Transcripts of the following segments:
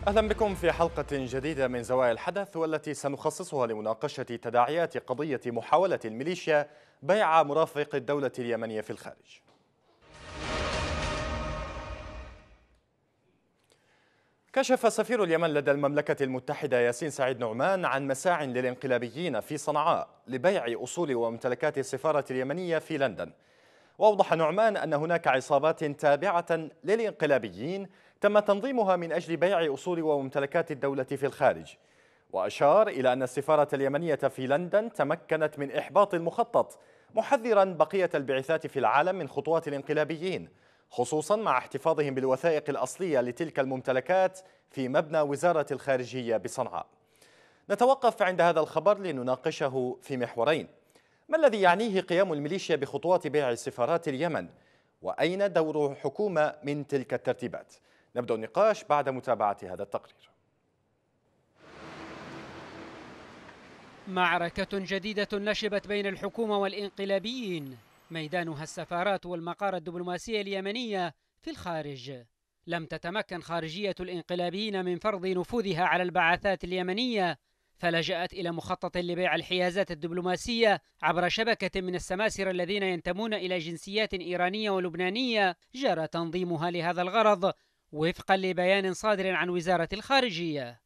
أهلا بكم في حلقة جديدة من زوايا الحدث، والتي سنخصصها لمناقشة تداعيات قضية محاولة الميليشيا بيع مرافق الدولة اليمنية في الخارج. كشف سفير اليمن لدى المملكة المتحدة ياسين سعيد نعمان عن مساع للانقلابيين في صنعاء لبيع أصول وممتلكات السفارة اليمنية في لندن. وأوضح نعمان أن هناك عصابات تابعة للانقلابيين تم تنظيمها من أجل بيع أصول وممتلكات الدولة في الخارج. وأشار إلى أن السفارة اليمنية في لندن تمكنت من إحباط المخطط، محذرا بقية البعثات في العالم من خطوات الانقلابيين، خصوصا مع احتفاظهم بالوثائق الأصلية لتلك الممتلكات في مبنى وزارة الخارجية بصنعاء. نتوقف عند هذا الخبر لنناقشه في محورين: ما الذي يعنيه قيام الميليشيا بخطوات بيع سفارات اليمن؟ وأين دور حكومة من تلك الترتيبات؟ نبدأ النقاش بعد متابعة هذا التقرير. معركة جديدة نشبت بين الحكومة والانقلابيين، ميدانها السفارات والمقار الدبلوماسية اليمنية في الخارج. لم تتمكن خارجية الانقلابيين من فرض نفوذها على البعثات اليمنية، فلجأت إلى مخطط لبيع الحيازات الدبلوماسية عبر شبكة من السماسرة الذين ينتمون إلى جنسيات إيرانية ولبنانية جرى تنظيمها لهذا الغرض، وفقا لبيان صادر عن وزارة الخارجية.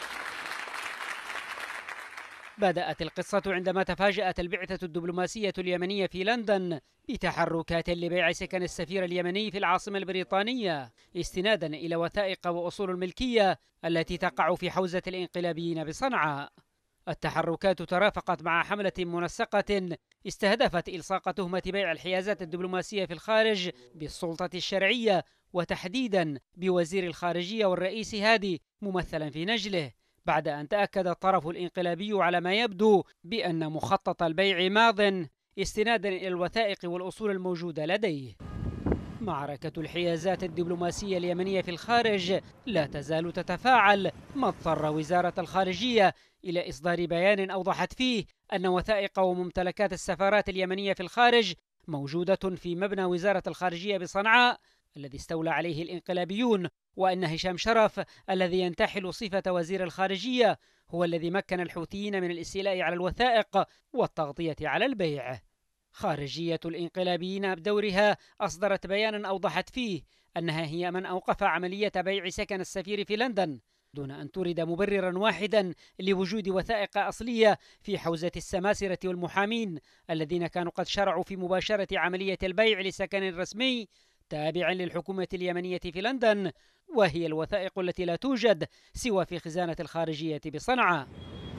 بدأت القصة عندما تفاجأت البعثة الدبلوماسية اليمنية في لندن بتحركات لبيع سكن السفير اليمني في العاصمة البريطانية، استنادا إلى وثائق وأصول الملكية التي تقع في حوزة الانقلابيين بصنعاء. التحركات ترافقت مع حملة منسقة استهدفت إلصاق تهمة بيع الحيازات الدبلوماسية في الخارج بالسلطة الشرعية، وتحديدا بوزير الخارجية والرئيس هادي ممثلا في نجله، بعد أن تأكد الطرف الانقلابي على ما يبدو بأن مخطط البيع ماض، استنادا إلى الوثائق والأصول الموجودة لديه. معركة الحيازات الدبلوماسية اليمنية في الخارج لا تزال تتفاعل، ما اضطر وزارة الخارجية إلى إصدار بيان أوضحت فيه أن وثائق وممتلكات السفارات اليمنية في الخارج موجودة في مبنى وزارة الخارجية بصنعاء الذي استولى عليه الانقلابيون، وأن هشام شرف الذي ينتحل صفة وزير الخارجية هو الذي مكن الحوثيين من الاستيلاء على الوثائق والتغطية على البيع. خارجية الانقلابيين بدورها أصدرت بيانا أوضحت فيه أنها هي من أوقف عملية بيع سكن السفير في لندن، دون أن تورد مبررا واحدا لوجود وثائق أصلية في حوزة السماسرة والمحامين الذين كانوا قد شرعوا في مباشرة عملية البيع لسكن رسمي تابع للحكومة اليمنية في لندن، وهي الوثائق التي لا توجد سوى في خزانة الخارجية بصنعاء.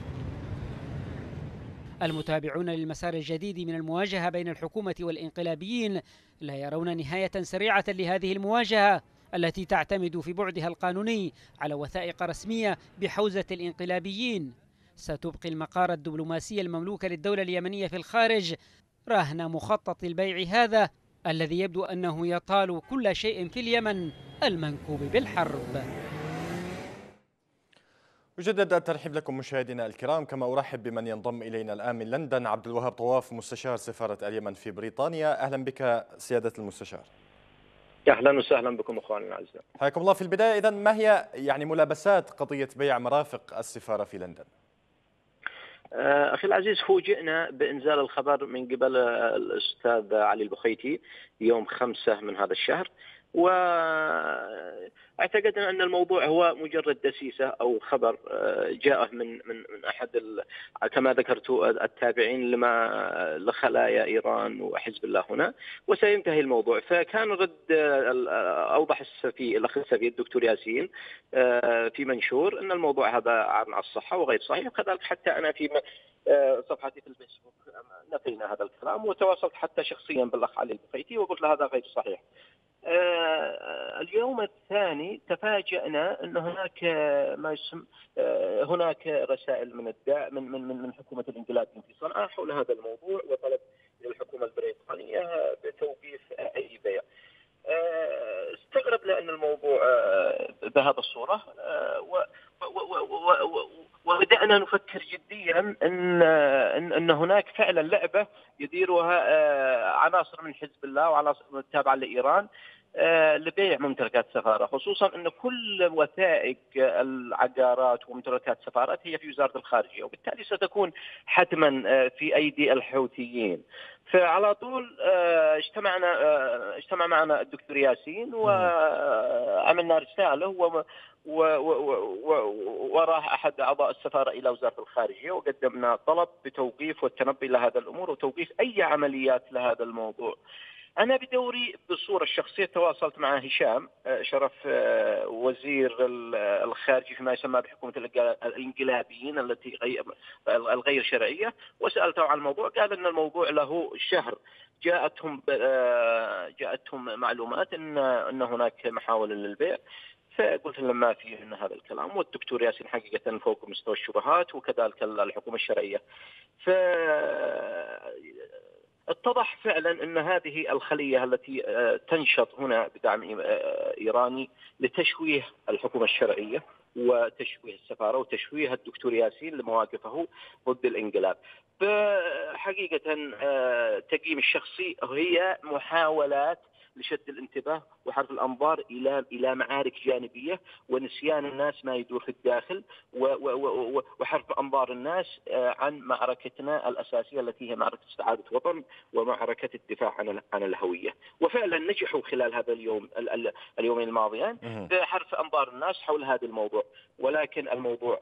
المتابعون للمسار الجديد من المواجهة بين الحكومة والانقلابيين لا يرون نهاية سريعة لهذه المواجهة التي تعتمد في بعدها القانوني على وثائق رسمية بحوزة الانقلابيين. ستبقي المقار الدبلوماسي المملوك للدولة اليمنية في الخارج رهن مخطط البيع هذا الذي يبدو أنه يطال كل شيء في اليمن المنكوب بالحرب. أجدد الترحيب لكم مشاهدينا الكرام، كما أرحب بمن ينضم إلينا الآن من لندن، عبد الوهاب طواف مستشار سفارة اليمن في بريطانيا. أهلا بك سيادة المستشار. أهلا وسهلا بكم أخواني الأعزاء. حياكم الله. في البداية إذن ما هي ملابسات قضية بيع مرافق السفارة في لندن؟ أخي العزيز، فوجئنا بإنزال الخبر من قبل الأستاذ علي البخيتي يوم 5 من هذا الشهر، واعتقدنا أن الموضوع هو مجرد دسيسة أو خبر جاء من أحد كما ذكرت التابعين لخلايا إيران وحزب الله هنا، وسينتهي الموضوع. فكان رد أوضح الأخ السفير الدكتور ياسين في منشور أن الموضوع هذا عن الصحة وغير صحيح، وكذلك حتى أنا في صفحتي في الفيسبوك نفينا هذا الكلام، وتواصلت حتى شخصيا بالأخ علي البخيتي وقلت له هذا غير صحيح. اليوم الثاني تفاجأنا أن هناك ما يسمى هناك رسائل من حكومة الانقلاب في صنعاء حول هذا الموضوع، وطلب للحكومة البريطانية بتوقيف أي بيع. استغربنا أن الموضوع بهذه الصورة، وبدأنا اننا نفكر جديا ان هناك فعلا لعبه يديرها عناصر من حزب الله وعناصر تابعه لايران لبيع ممتلكات السفاره، خصوصا ان كل وثائق العقارات وممتلكات السفارات هي في وزاره الخارجيه، وبالتالي ستكون حتما في ايدي الحوثيين. فعلى طول اجتمع معنا الدكتور ياسين وعملنا رساله وراح أحد أعضاء السفارة إلى وزارة الخارجية، وقدمنا طلب بتوقيف والتنبي لهذا الأمور وتوقيف أي عمليات لهذا الموضوع. أنا بدوري بالصورة الشخصية تواصلت مع هشام شرف وزير الخارجية فيما يسمى بحكومة الانقلابيين التي الغير شرعية، وسألته عن الموضوع. قال أن الموضوع له شهر جاءتهم معلومات أن هناك محاولة للبيع، فقلت لهم ما في من هذا الكلام. والدكتور ياسين حقيقة فوق مستوى الشبهات وكذلك الحكومة الشرعية. اتضح فعلا أن هذه الخلية التي تنشط هنا بدعم إيراني لتشويه الحكومة الشرعية وتشويه السفارة وتشويه الدكتور ياسين لمواقفه ضد الانقلاب. حقيقة تقييم الشخصي هي محاولات لشد الانتباه وحرف الأنظار إلى معارك جانبية ونسيان الناس ما يدور في الداخل وحرف أنظار الناس عن معركتنا الأساسية التي هي معركة استعادة وطن ومعركة الدفاع عن الهوية. وفعلا نجحوا خلال هذا اليومين الماضيين بحرف أنظار الناس حول هذا الموضوع، ولكن الموضوع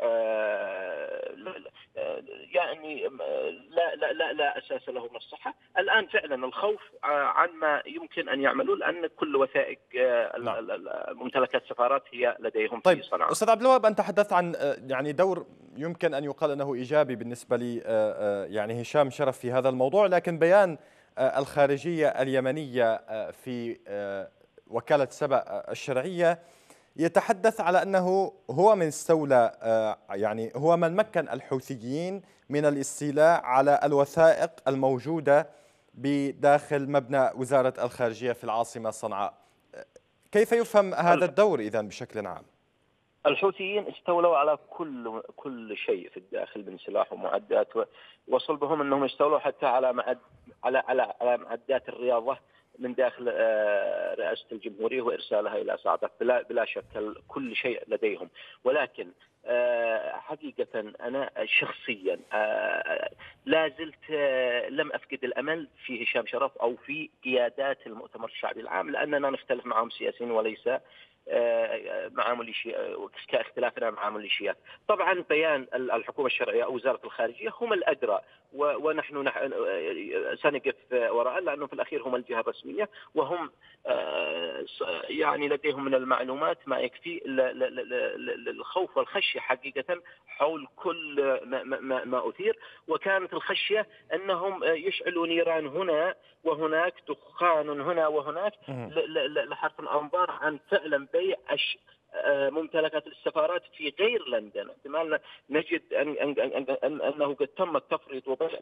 يعني لا أساس له من الصحة. الآن فعلا الخوف عن ما يمكن أن يعملوا، لأن كل وثائق ممتلكات السفارات هي لديهم طيب في صنعاء. أستاذ عبد الوهاب، أنت تحدثت عن يعني دور يمكن أن يقال أنه إيجابي بالنسبة لي يعني هشام شرف في هذا الموضوع، لكن بيان الخارجية اليمنية في وكالة سبأ الشرعية يتحدث على أنه هو من استولى يعني هو من مكن الحوثيين من الاستيلاء على الوثائق الموجودة بداخل مبنى وزارة الخارجية في العاصمة صنعاء. كيف يفهم هذا الدور إذن بشكل عام؟ الحوثيين استولوا على كل شيء في الداخل من سلاح ومعدات، وصل بهم أنهم استولوا حتى على معدات الرياضة من داخل رئاسة الجمهورية وإرسالها إلى صعدة. بلا شك كل شيء لديهم، ولكن حقيقة أنا شخصيا لا زلت لم أفقد الأمل في هشام شرف أو في قيادات المؤتمر الشعبي العام، لأننا نختلف معهم سياسيين وليس مع كاختلافنا مع ميليشيات. طبعا بيان الحكومة الشرعية أو وزارة الخارجية هم الأدرى، ونحن سنقف وراء، لأنه في الأخير هم الجهة الرسمية وهم يعني لديهم من المعلومات ما يكفي للخوف والخشية حقيقة حول كل ما أثير. وكانت الخشية أنهم يشعلوا نيران هنا وهناك، دخان هنا وهناك، لحرف الأنظار عن فعلا بيع ممتلكات السفارات في غير لندن. احتمال نجد أنه قد تم التفريط وبيع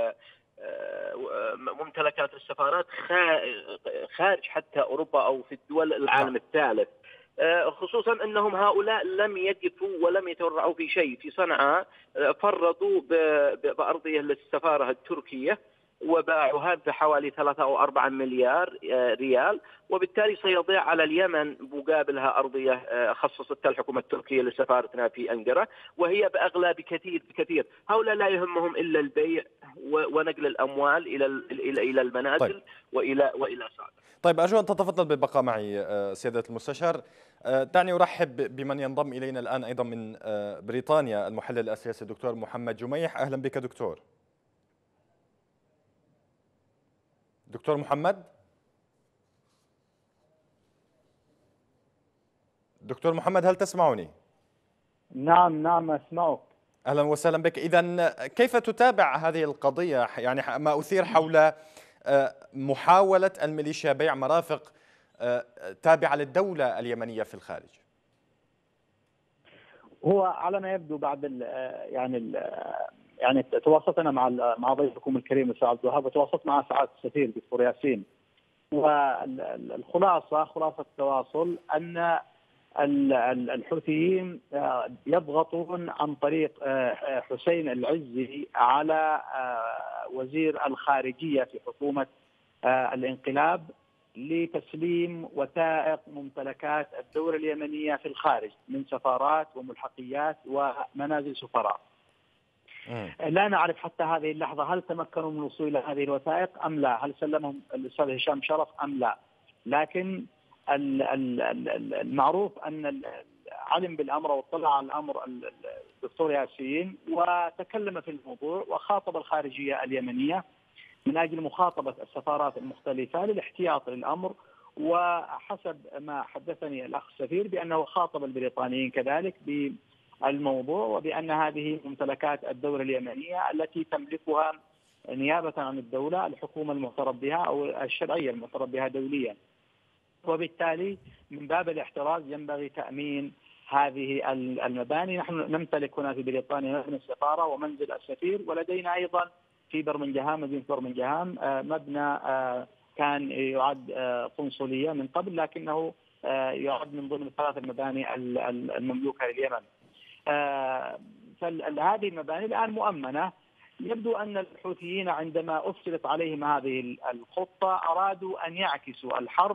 ممتلكات السفارات خارج حتى أوروبا أو في الدول العالم الثالث، خصوصا أنهم هؤلاء لم يقفوا ولم يتورعوا في شيء. في صنعاء فرطوا بأرضية للسفارة التركية وباعوها بحوالي 3 أو 4 مليار ريال، وبالتالي سيضيع على اليمن مقابلها أرضية خصصتها الحكومة التركية لسفارتنا في أنقرة، وهي بأغلى بكثير. هؤلاء لا يهمهم إلا البيع ونقل الأموال إلى المنازل. طيب. وإلى سعد. طيب أرجو أن تتفضل بالبقاء معي سيادة المستشار. دعني أرحب بمن ينضم إلينا الآن أيضا من بريطانيا، المحلل السياسي الدكتور محمد جميح. أهلا بك دكتور. دكتور محمد. دكتور محمد، هل تسمعني؟ نعم أسمعك. أهلا وسهلا بك. إذن كيف تتابع هذه القضية، يعني ما أثير حول محاولة الميليشيا بيع مرافق تابعة للدولة اليمنية في الخارج؟ هو على ما يبدو بعد يعني تواصلنا مع ضيفكم الكريم الاستاذ عبد الوهاب، وتواصلت مع سعاده السفير دكتور ياسين، والخلاصه خلاصه التواصل ان الحوثيين يضغطون عن طريق حسين العزي على وزير الخارجية في حكومة الانقلاب لتسليم وثائق ممتلكات الدولة اليمنية في الخارج من سفارات وملحقيات ومنازل سفراء. لا نعرف حتى هذه اللحظة هل تمكنوا من الوصول إلى هذه الوثائق أم لا، هل سلمهم الأستاذ هشام شرف أم لا. لكن المعروف أن علم بالأمر واطلع على الأمر الدكتور ياسين وتكلم في الموضوع وخاطب الخارجية اليمنية من أجل مخاطبة السفارات المختلفة للاحتياط للأمر. وحسب ما حدثني الأخ السفير بأنه خاطب البريطانيين كذلك بالموضوع، وبأن هذه ممتلكات الدولة اليمنية التي تملكها نيابة عن الدولة الحكومة المعترف بها أو الشرعية المعترف بها دوليا، وبالتالي من باب الاحتراز ينبغي تأمين هذه المباني. نحن نمتلك هنا في بريطانيا مبنى السفارة ومنزل السفير، ولدينا أيضا في برمنجهام مدينة برمنجهام مبنى كان يعد قنصلية من قبل، لكنه يعد من ضمن 3 المباني المملوكة لليمن. فهذه المباني الآن مؤمنة. يبدو أن الحوثيين عندما أفسدت عليهم هذه الخطة أرادوا أن يعكسوا الحرب،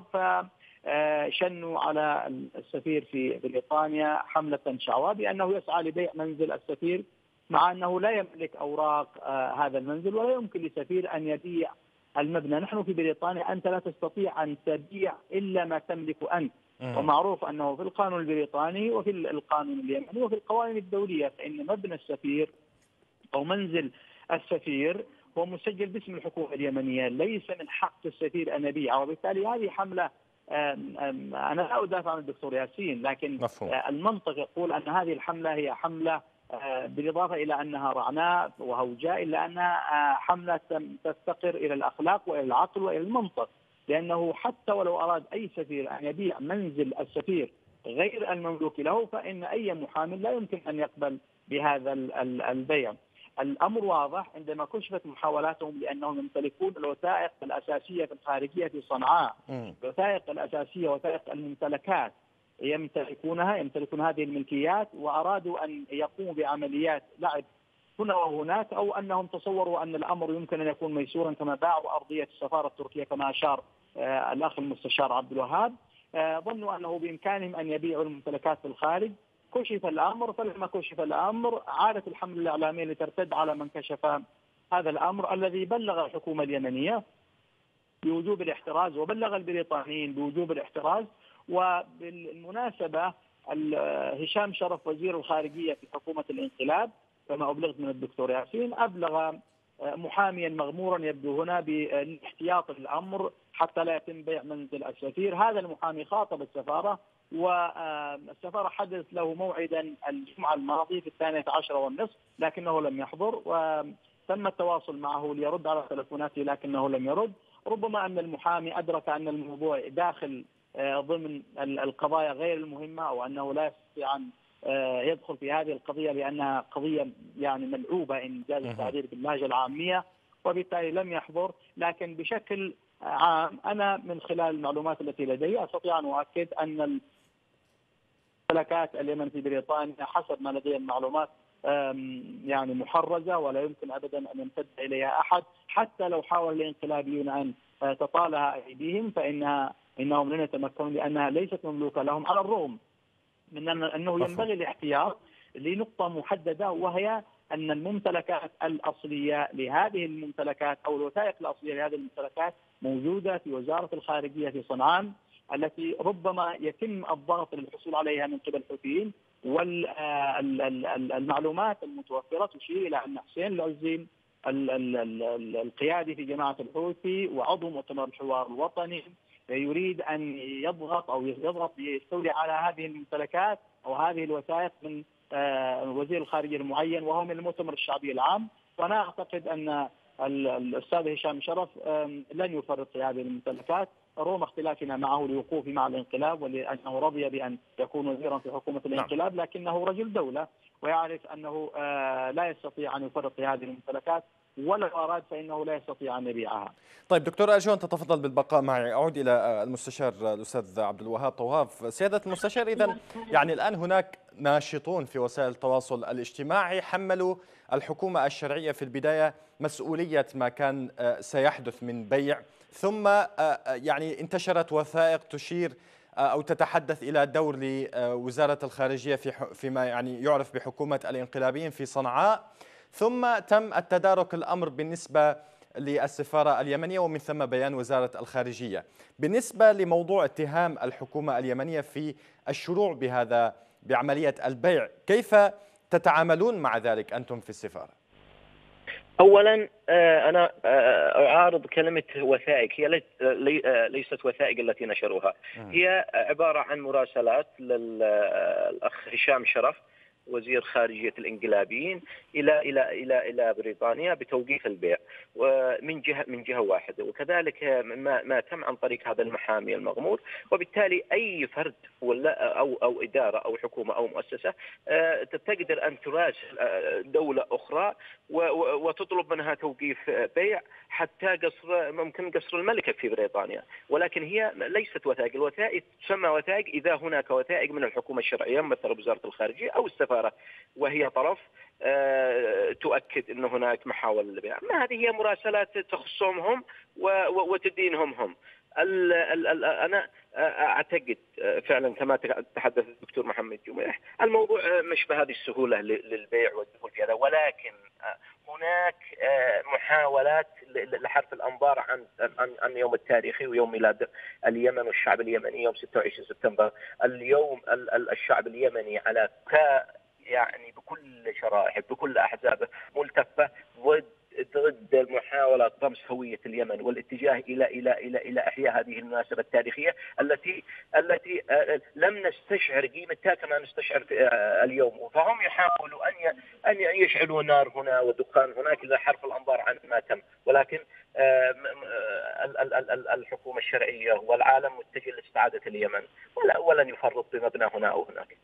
فشنوا على السفير في بريطانيا حملة شعواء بأنه يسعى لبيع منزل السفير، مع أنه لا يملك أوراق هذا المنزل ولا يمكن لسفير أن يبيع المبنى. نحن في بريطانيا أنت لا تستطيع أن تبيع إلا ما تملك أنت، ومعروف أنه في القانون البريطاني وفي القانون اليمني وفي القوانين الدولية فإن مبنى السفير أو منزل السفير هو مسجل باسم الحكومة اليمنية، ليس من حق السفير أن يبيعه. وبالتالي هذه حملة، أنا لا أدافع عن الدكتور ياسين، لكن المنطق يقول أن هذه الحملة هي حملة بالإضافة إلى أنها رعناء وهوجاء إلا أنها حملة تفتقر إلى الأخلاق وإلى العقل وإلى المنطق، لأنه حتى ولو أراد أي سفير أن يبيع منزل السفير غير المملوك له فإن أي محامل لا يمكن أن يقبل بهذا البيع. الأمر واضح عندما كشفت محاولاتهم لأنهم يمتلكون الوثائق الأساسية في الخارجية في صنعاء، الوثائق الأساسية وثائق الممتلكات يمتلكون هذه الملكيات، وأرادوا أن يقوموا بعمليات لعب هنا وهناك، أو أنهم تصوروا أن الأمر يمكن أن يكون ميسورا كما باعوا أرضية السفارة التركية كما أشار الأخ المستشار عبد الوهاب. ظنوا أنه بإمكانهم أن يبيعوا الممتلكات في الخارج. كشف الأمر، فلما كشف الأمر عادت الحملة الإعلامية لترتد على من كشف هذا الأمر الذي بلغ الحكومة اليمنية بوجوب الاحتراز وبلغ البريطانيين بوجوب الاحتراز. وبالمناسبة هشام شرف وزير الخارجية في حكومة الانقلاب كما أبلغت من الدكتور ياسين أبلغ محاميا مغمورا يبدو هنا بالاحتياط للأمر حتى لا يتم بيع منزل السفير. هذا المحامي خاطب السفارة، والسفارة حدث له موعدا الجمعة الماضي في 12:30 لكنه لم يحضر، وتم التواصل معه ليرد على تلفوناته لكنه لم يرد. ربما أن المحامي أدرك أن الموضوع داخل ضمن القضايا غير المهمة، أو أنه لا يستطيع أن يدخل في هذه القضية لأنها قضية يعني ملعوبة إن جاز التعبير باللهجة العامية، وبالتالي لم يحضر. لكن بشكل عام أنا من خلال المعلومات التي لدي أستطيع أن أؤكد أن ممتلكات اليمن في بريطانيا حسب ما لدي المعلومات يعني محرزة ولا يمكن أبدا أن يمتد إليها أحد، حتى لو حاول الانقلابيون أن تطالها أيديهم فإنهم لن يتمكنون لأنها ليست مملوكة لهم، على الرغم من أنه ينبغي الاحتياط لنقطة محددة، وهي أن الممتلكات الأصلية لهذه الممتلكات أو الوثائق الأصلية لهذه الممتلكات موجودة في وزارة الخارجية في صنعاء، التي ربما يتم الضغط للحصول عليها من قبل الحوثيين. والمعلومات المتوفرة تشير إلى أن حسين العزي القيادي في جماعة الحوثي وعضو مؤتمر الحوار الوطني يريد أن يضغط ليستولي على هذه الممتلكات أو هذه الوثائق من وزير الخارجية المعين وهو من المؤتمر الشعبي العام. وأنا أعتقد أن الأستاذ هشام شرف لن يفرط في هذه الممتلكات رغم اختلافنا معه لوقوفه مع الانقلاب ولأنه رضي بأن يكون وزيرا في حكومة الانقلاب، لكنه رجل دولة ويعرف أنه لا يستطيع أن يفرط في هذه الممتلكات ولو أراد فإنه لا يستطيع أن يبيعها. طيب دكتور، أرجو أن تتفضل بالبقاء معي. أعود إلى المستشار الأستاذ عبد الوهاب طواف. سيادة المستشار، إذن يعني الآن هناك ناشطون في وسائل التواصل الاجتماعي حملوا الحكومة الشرعية في البداية مسؤولية ما كان سيحدث من بيع، ثم يعني انتشرت وثائق تشير أو تتحدث إلى دور لوزارة الخارجية فيما يعني يعرف بحكومة الانقلابيين في صنعاء، ثم تم التدارك الأمر بالنسبة للسفارة اليمنية ومن ثم بيان وزارة الخارجية. بالنسبة لموضوع اتهام الحكومة اليمنية في الشروع بعملية البيع، كيف تتعاملون مع ذلك أنتم في السفارة؟ اولا انا اعارض كلمه وثائق. هي ليست وثائق التي نشروها، هي عباره عن مراسلات للاخ هشام شرف وزير خارجية الانقلابيين إلى بريطانيا بتوقيف البيع، ومن جهة واحدة، وكذلك ما تم عن طريق هذا المحامي المغمور. وبالتالي أي فرد ولا أو إدارة أو حكومة أو مؤسسة تقدر أن تراسل دولة أخرى وتطلب منها توقيف بيع حتى ممكن قصر الملكة في بريطانيا، ولكن هي ليست وثائق. الوثائق تسمى وثائق إذا هناك وثائق من الحكومة الشرعية مثل وزارة الخارجية أو السفارة وهي طرف تؤكد أن هناك محاولة للبيع. ما هذه هي مراسلات تخصهم هم وتدينهم هم. أنا أعتقد فعلا كما تحدث الدكتور محمد جميح الموضوع مش بهذه السهولة للبيع والدخول في هذا، ولكن هناك محاولات لحرف الأنظار عن يوم التاريخي ويوم ميلاد اليمن والشعب اليمني يوم 26 سبتمبر. اليوم الشعب اليمني على يعني بكل شرائحه بكل أحزابه ملتفة ضد المحاولة طمس هوية اليمن والاتجاه إلى إحياء هذه المناسبة التاريخية التي لم نستشعر قيمتها كما نستشعر اليوم. فهم يحاولوا أن يشعلوا نار هنا ودخان هناك لحرف الأنظار عن ما تم، ولكن الحكومة الشرعية والعالم متجه لاستعادة اليمن ولن يفرط بمبنى هنا أو هناك.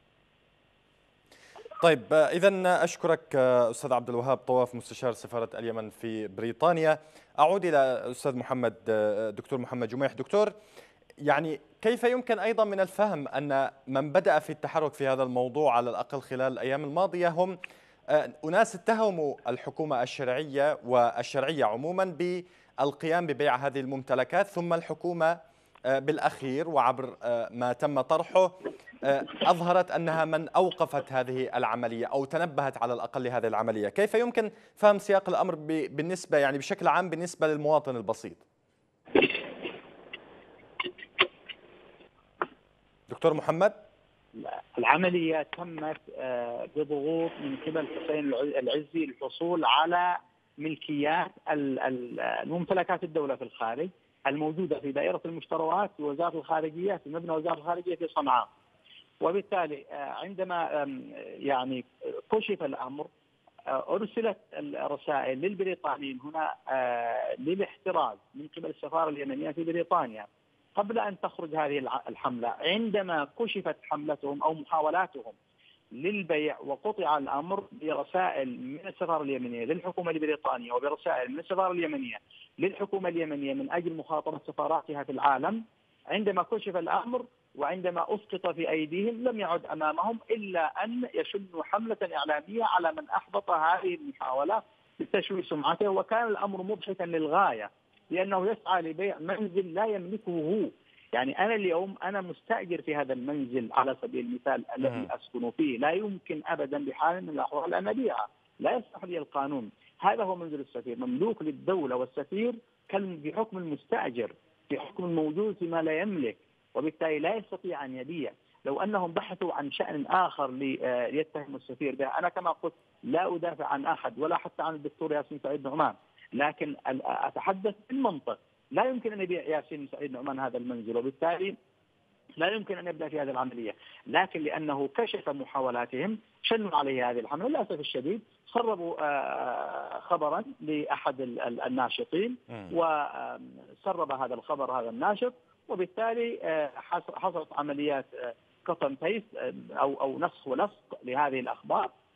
طيب إذا أشكرك أستاذ عبد الوهاب طواف مستشار سفارة اليمن في بريطانيا. أعود إلى أستاذ دكتور محمد جميح. دكتور، يعني كيف يمكن أيضا من الفهم أن من بدأ في التحرك في هذا الموضوع على الأقل خلال الأيام الماضية هم أناس اتهموا الحكومة الشرعية والشرعية عموما بالقيام ببيع هذه الممتلكات، ثم الحكومة بالأخير وعبر ما تم طرحه أظهرت أنها من أوقفت هذه العملية أو تنبهت على الأقل لهذه العملية. كيف يمكن فهم سياق الأمر بالنسبة يعني بشكل عام بالنسبة للمواطن البسيط؟ دكتور محمد؟ العملية تمت بضغوط من قبل حسين العزي للحصول على ملكيات الممتلكات الدولة في الخارج الموجودة في دائرة المشتريات في وزارة الخارجية في مبنى وزارة الخارجية في صنعاء. وبالتالي عندما يعني كشف الأمر أرسلت الرسائل للبريطانيين هنا للاحتراز من قبل السفارة اليمنية في بريطانيا قبل أن تخرج هذه الحملة. عندما كشفت حملتهم أو محاولاتهم للبيع وقطع الأمر برسائل من السفارة اليمنية للحكومة البريطانية وبرسائل من السفارة اليمنية للحكومة اليمنية من أجل مخاطبة سفاراتها في العالم، عندما كشف الأمر وعندما أسقط في أيديهم لم يعد أمامهم إلا أن يشنوا حملة إعلامية على من أحبط هذه المحاولة لتشويه سمعته. وكان الأمر مضحكا للغاية لأنه يسعى لبيع منزل لا يملكه هو. يعني أنا اليوم أنا مستأجر في هذا المنزل على سبيل المثال الذي أسكن فيه، لا يمكن أبدا بحال من الأحوال أن أبيعه، لا يسمح لي القانون. هذا هو منزل السفير، مملوك للدولة، والسفير بحكم المستأجر بحكم الموجود فيما لا يملك، وبالتالي لا يستطيع أن يبيع. لو أنهم بحثوا عن شأن آخر ليتهموا السفير به، أنا كما قلت لا أدافع عن أحد ولا حتى عن الدكتور ياسين سعيد نعمان، لكن أتحدث بالمنطق. لا يمكن أن يبيع ياسين سعيد نعمان هذا المنزل، وبالتالي لا يمكن أن يبدأ في هذه العملية. لكن لأنه كشف محاولاتهم شنوا عليه هذه الحملة. للأسف الشديد سربوا خبرا لأحد الناشطين وسرب هذا الخبر هذا الناشط، وبالتالي حصلت عمليات كوبي بيست أو نسخ ولصق لهذه الأخبار،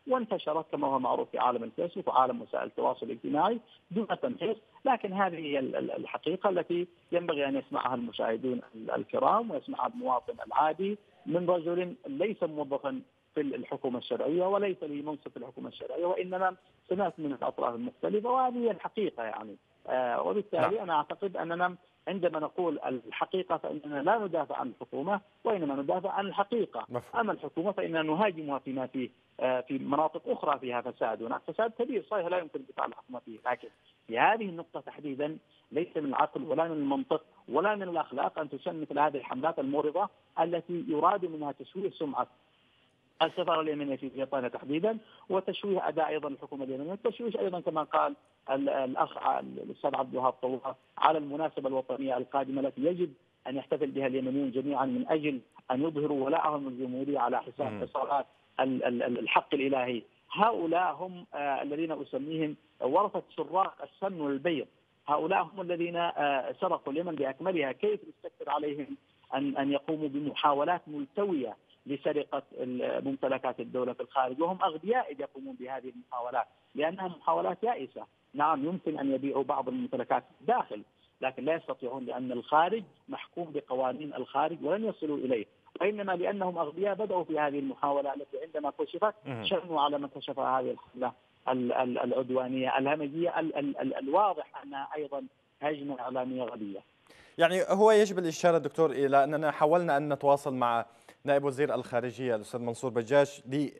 وانتشرت كما هو معروف في عالم الفيسبوك وعالم وسائل التواصل الاجتماعي دون تمحيص. لكن هذه هي الحقيقة التي ينبغي أن يسمعها المشاهدون الكرام ويسمعها المواطن العادي من رجل ليس موظفا في الحكومة الشرعية وليس لي منصب في الحكومة الشرعية، وإنما سمعت من الأطراف المختلفة، وهذه هي الحقيقة يعني. وبالتالي أنا أعتقد أننا عندما نقول الحقيقة فإننا لا ندافع عن الحكومة وإنما ندافع عن الحقيقة. أما الحكومة فإننا نهاجمها فيما فيه في مناطق أخرى فيها فساد، هناك فساد كبير صحيح لا يمكن الدفاع عن الحكومة فيه، لكن في هذه النقطة تحديدا ليس من العقل ولا من المنطق ولا من الأخلاق أن تشن مثل هذه الحملات المورضة التي يراد منها تشويه سمعة السفارة اليمنية في بريطانيا تحديدا، وتشويه أداء أيضا الحكومة اليمنية، وتشويه أيضا كما قال الأخ الأستاذ عبد الوهاب طلال على المناسبة الوطنية القادمة التي يجب أن يحتفل بها اليمنيون جميعا من أجل أن يظهروا ولاءهم للجمهورية على حساب حصارات الحق الإلهي. هؤلاء هم الذين أسميهم ورثة سراق السمن والبيض، هؤلاء هم الذين سرقوا اليمن بأكملها. كيف نستكثر عليهم أن يقوموا بمحاولات ملتوية لسرقة ممتلكات الدولة في الخارج، وهم أغبياء إذا يقومون بهذه المحاولات لأنها محاولات يائسة. نعم يمكن أن يبيعوا بعض الممتلكات داخل، لكن لا يستطيعون لأن الخارج محكوم بقوانين الخارج ولن يصلوا إليه، وإنما لأنهم أغبياء بدأوا في هذه المحاولة التي عندما كشفت شنوا على من كشفها هذه الحملة العدوانية الهمجية الواضح أنها أيضا هجمة إعلامية غبية. يعني هو يجب الإشارة دكتور إلى أننا حاولنا أن نتواصل مع نائب وزير الخارجية الأستاذ منصور بجاش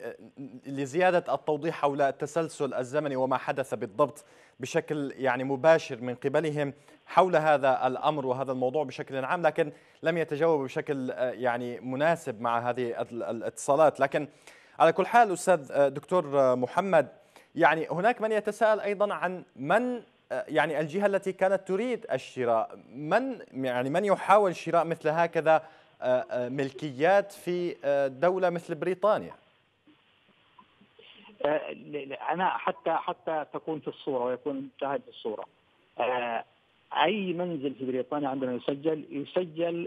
لزيادة التوضيح حول التسلسل الزمني وما حدث بالضبط بشكل يعني مباشر من قبلهم حول هذا الأمر وهذا الموضوع بشكل عام، لكن لم يتجاوبوا بشكل يعني مناسب مع هذه الاتصالات. لكن على كل حال أستاذ دكتور محمد، يعني هناك من يتساءل أيضا عن من يعني الجهة التي كانت تريد الشراء، من يحاول شراء مثل هكذا ملكيات في دولة مثل بريطانيا. أنا حتى تكون في الصورة ويكون المشاهد في الصورة، أي منزل في بريطانيا عندما يسجل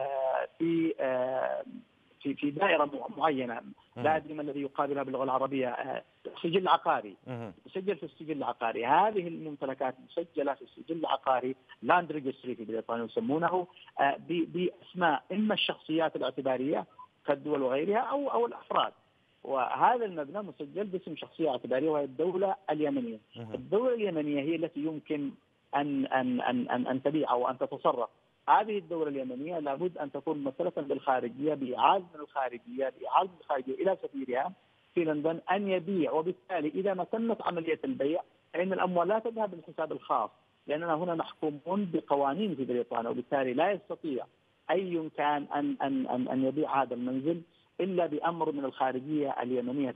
في دائرة معينة، لا أدري ما الذي يقابلها باللغة العربية، سجل عقاري، يسجل في السجل العقاري. هذه الممتلكات مسجلة في السجل العقاري لاند ريجستري في بريطانيا يسمونه بأسماء إما الشخصيات الاعتبارية كالدول وغيرها أو الأفراد، وهذا المبنى مسجل باسم شخصية اعتبارية وهي الدولة اليمنية. الدولة اليمنية هي التي يمكن أن تبيع أو أن تتصرف. هذه الدولة اليمنية لابد أن تكون ممثلة بالخارجية بإعادة من الخارجية إلى سفيرها في لندن أن يبيع، وبالتالي إذا ما تمت عملية البيع فإن الأموال لا تذهب للحساب الخاص، لأننا هنا محكومون بقوانين في بريطانيا، وبالتالي لا يستطيع أي كان أن يبيع هذا المنزل إلا بأمر من الخارجية اليمنية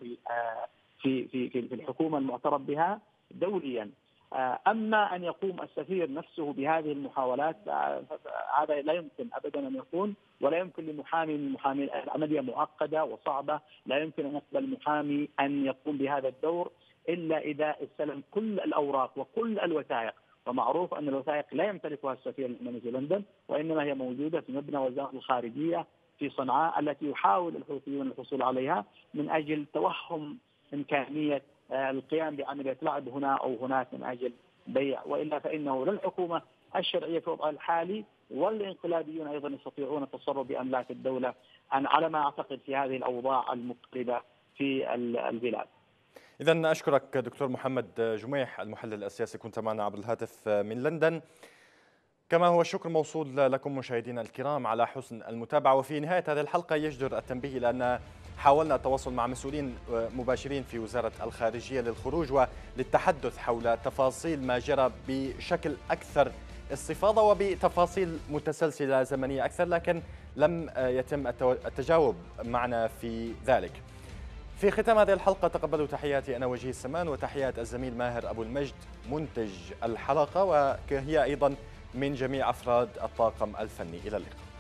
في الحكومة المعترف بها دوليا. أما أن يقوم السفير نفسه بهذه المحاولات هذا لا يمكن أبدا أن يكون، ولا يمكن لمحامي العملية معقدة وصعبة، لا يمكن أن يقبل محامي أن يقوم بهذا الدور إلا إذا استلم كل الأوراق وكل الوثائق. ومعروف أن الوثائق لا يمتلكها السفير اليمني في لندن، وإنما هي موجودة في مبنى وزارة الخارجية في صنعاء التي يحاول الحوثيون الحصول عليها من أجل توهم إمكانية القيام بعملية لعب هنا أو هناك من أجل بيع، وإلا فإنه للحكومة الشرعية في وضعها الحالي والانقلابيون أيضا يستطيعون التصرف بأملاك الدولة على ما أعتقد في هذه الأوضاع المقلبة في البلاد. إذن أشكرك دكتور محمد جميح المحلل السياسي، كنت معنا عبر الهاتف من لندن. كما هو الشكر موصول لكم مشاهدينا الكرام على حسن المتابعة. وفي نهاية هذه الحلقة يجدر التنبيه إلى أن حاولنا التواصل مع مسؤولين مباشرين في وزارة الخارجية للخروج وللتحدث حول تفاصيل ما جرى بشكل أكثر استفاضة وبتفاصيل متسلسلة زمنية أكثر، لكن لم يتم التجاوب معنا في ذلك. في ختام هذه الحلقة تقبلوا تحياتي أنا وجيه السمان وتحيات الزميل ماهر أبو المجد منتج الحلقة، وهي أيضا من جميع أفراد الطاقم الفني. إلى اللقاء.